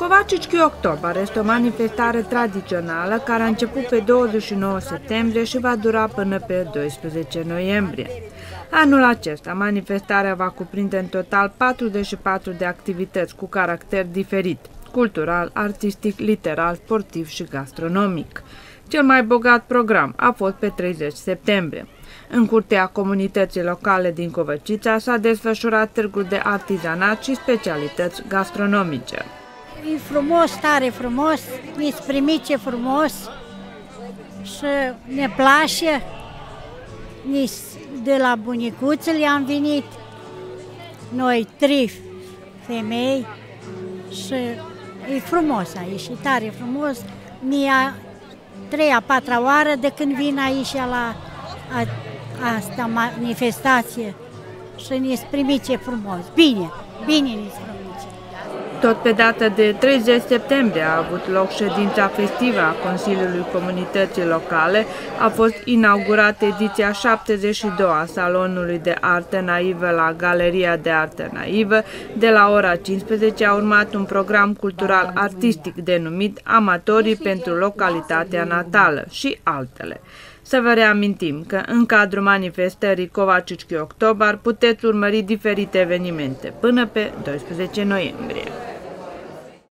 Kovačički Oktobar este o manifestare tradițională care a început pe 29 septembrie și va dura până pe 12 noiembrie. Anul acesta, manifestarea va cuprinde în total 44 de activități cu caracter diferit, cultural, artistic, literar, sportiv și gastronomic. Cel mai bogat program a fost pe 30 septembrie. În curtea comunității locale din Covăcița s-a desfășurat târgul de artizanat și specialități gastronomice. E frumos, tare frumos, ne-ați primit ce frumos și ne place. De la bunicuțele am venit, noi 3 femei și e frumos aici, e tare frumos. Mi-a 3-a, 4-a oară de când vin aici la asta manifestație și ne-ați primit ce frumos. Bine, bine ne-ați primit. Tot pe data de 30 septembrie a avut loc ședința festivă a Consiliului Comunității Locale. A fost inaugurată ediția 72 a Salonului de Artă Naivă la Galeria de Artă Naivă. De la ora 15 a urmat un program cultural artistic denumit Amatorii pentru localitatea natală și altele. Să vă reamintim că în cadrul manifestării Kovačički Oktobar puteți urmări diferite evenimente până pe 12 noiembrie.